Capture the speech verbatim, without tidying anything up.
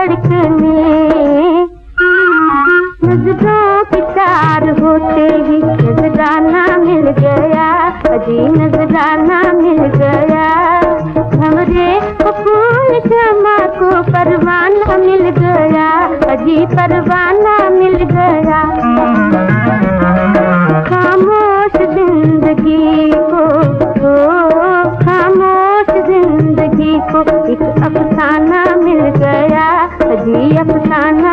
धड़कने, नजरों की तार होते ही नजराना मिल गया, अजी नजराना मिल गया। हमरे फूल शमा को परवाना मिल गया, अजी परवाना मिल गया। खामोश जिंदगी को, ओ खामोश जिंदगी को एक अफसाना मिल गया, अजी अफसाना